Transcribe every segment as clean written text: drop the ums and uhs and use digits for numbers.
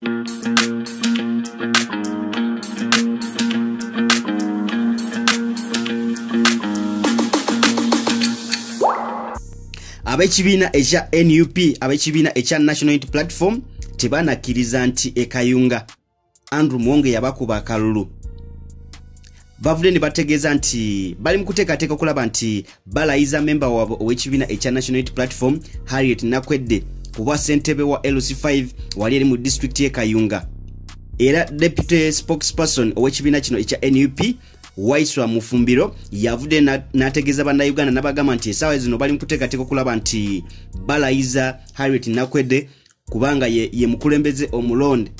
Abekibiina ekya NUP abekibiina ekya National Unity Platform tebanakiriza nti Kayunga Andrew Muwonge yabakuba akalulu. Bavudde ne bategeeza nti bali mu kuteekateeka okulaba nti balayiza memba waabwe ow'ekibiina ekya National Unity Platform Harriet Nakwedde ku bwa ssentebe wa LC5 wali eri mu district y'e Kayunga. Era deputy spokesperson ow'ekibiina kino ekya NUP Waiswa Mufumbiro yavudde n'ategeeza bannayuganda n'abagamba nti essaawa zino bali mu kuteekateeka okulaba nti balayiza Harriet Nakwedde kubanga ye mukulembeze omulonde.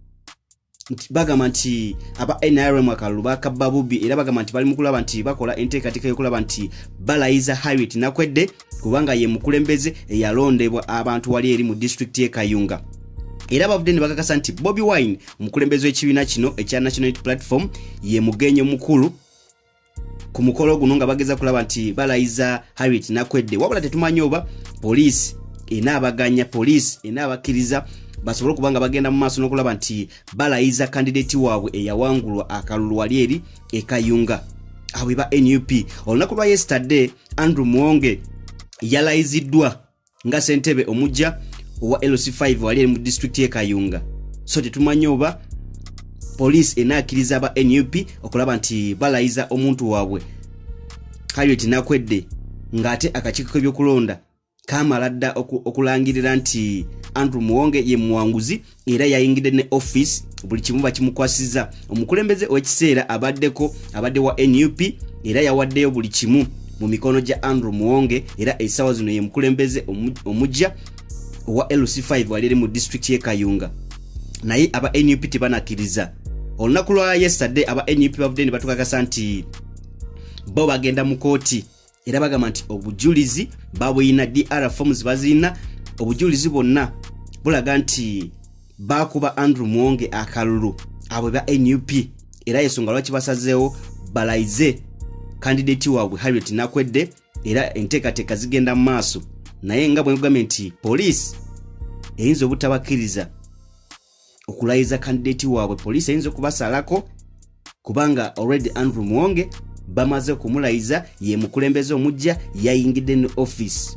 Bagamba nti aba NRM akalulu bakabba bubbi era bagamba nti bali mu kulaba nti bakola enteekateeka y'okulaba nti balayiza Harriet Nakwedde kubanga ye mukulembeze eyalondebwa abantu wali eri mu district y'e Kayunga. Era bavudde ne bakakasa nti Bobi Wine omukulembeze w'ekibiina kino ekya National Unity Platform ye mugenyi omukulu ku mukolo guno nga bageza kulaba nti balayiza Harriet Nakwedde. Wabula tetumanyi oba poliisi enaabaganya, poliisi enaabakiriza basobole kubanga bagenda mu maaso n'okulaba nti balayiza kandidate waabwe eyawangulwa akalulu wali eri e Kayunga. Abo ba NUP. Olunaku lwa yesterday Andrew Muwonge yalayiziddwa nga ssentebe omujja owa LC5 wali eri mu district y'e Kayunga. So tetumanyi oba poliisi enaakiriza aba NUP okulaba nti balayiza omuntu waabwe Harriet Nakwedde ng'ate akakiiko k'ebyokulonda kamala dda okulangirira nti Andrew Muwonge ye muwanguzi era yayingidde ne office buli kimu bakimukwasiza. Omukulembeze w'ekiseera abadde wa NUP era yawaddeyo buli kimu mu mikono gya Andrew Muwonge era essaawa zino ye mukulembeze omujja owa LC5 wali eri mu district y'e Kayunga. Naye aba NUP tebanakiriza. Olunaku lwa yesterday aba NUP bavudde ne batukakasa nti bo bagenda mu kooti era bagamba nti obujulizi babuyina, DR forms bazina, obujulizi bonna bulaga nti bakuba Andrew Muwonge akalulu. Abo ba NUP era yesonga lwaki basazeewo balayize candidate waabwe Harriet Nakwedde era enteekateeka zigenda mu maaso. Naye nga bwe ngambye nti poliisi eyinza obutabakiriza okulayiza candidate waabwe, poliisi eyinza okubasalako kubanga already Andrew Muwonge bamaze okumulayiza ye mukulembeze omujja yayingidde ne office.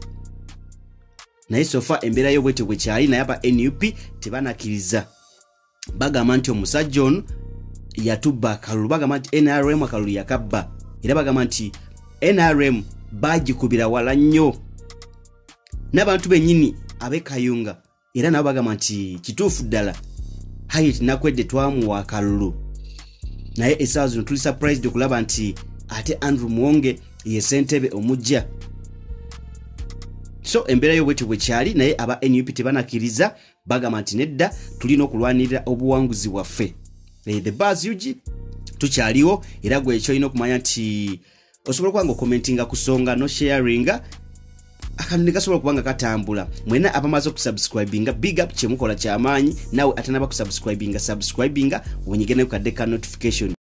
Naye sofa embeera y'obwete bwe kyali naye aba NUP tebanakiriza. Bagamba nti omusajja ono yatubba akalulu, bagamba nti NRM akalulu yakabba era bagamba nti NRM bagikubira wala nnyo n'abantu bennyini ab'e Kayunga era nabo bagamba nti kituufu ddala Harriet Nakwedde twamuwa akalulu. Naye essaawa zino tuli surprised okulaba nti ate Andrew Muwonge ye ssentebe omujja. So embeera y'obwete bwe kyali naye aba NUP tebanakiriza, bagamba nti nedda tulina okulwanirira obuwanguzi bwaffe. The buzz UG tukyaliwo era gwe ekyo olina okumanya nti osobola kubanga okomentinga ku nsonga no sharinga akantu ne gasobola kubanga katambula. Mwena abamaze okusubscribinga big up kyemukola kyamaanyi, nawe atanaba kusubscribinga wenyigeneyo kadde ka notification.